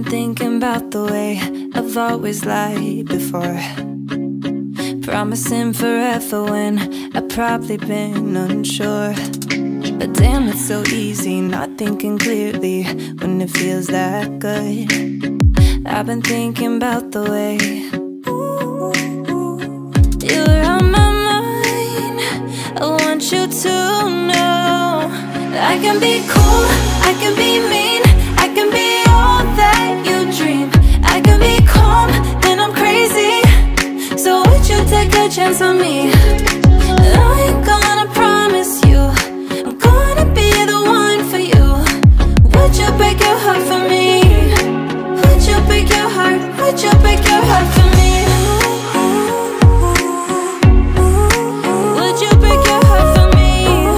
thinking about the way I've always lied before, promising forever when I've probably been unsure. But damn, it's so easy not thinking clearly when it feels that good. I've been thinking about the way you're on my mind. I want you to know I can be cool, I can be mean, I can be all that you dream. I can be calm, then I'm crazy. So would you take a chance on me? I ain't gonna promise you I'm gonna be the one for you. Would you break your heart for me? Would you break your heart? Would you break your heart for me? Would you break your heart for me?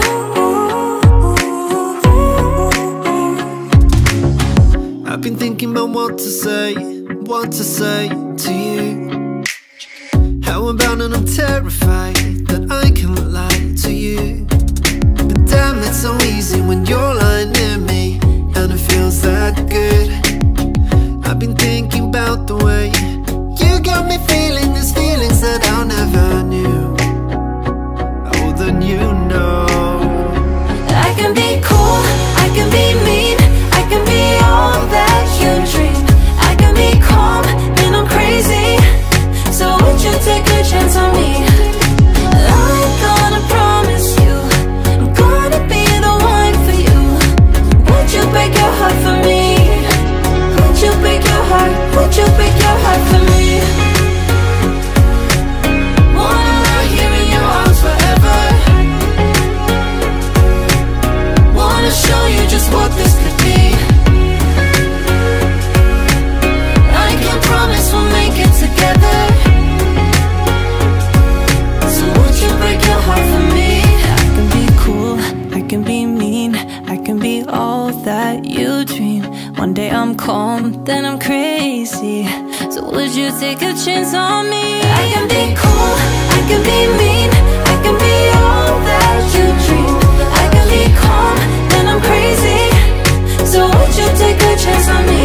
I've been thinking about what to say to you. How I'm bound and I'm terrified that I can't lie to you. But damn, it's so easy when you're lying near me, and it feels that good. I've been thinking about the way you got me feeling these feelings that I never knew. Oh, then you know I can be cool, I can be mean, I can be all that you dream. I can be calm, then I'm crazy. So would you take a chance on me? I ain't gonna promise you I'm gonna be the one for you. Would you break your heart for me? Would you break your heart? Would you break your heart for me? Wanna lie here in your arms forever. Wanna show you just what this could be. I can promise we'll make it together. So would you break your heart for me? I can be cool, I can be mean, I can be all that you dream. One day I'm calm, then I'm crazy. So would you take a chance on me? I can be cool, I can be mean, I can be all that you dream. I can be calm, then I'm crazy. So would you take a chance on me?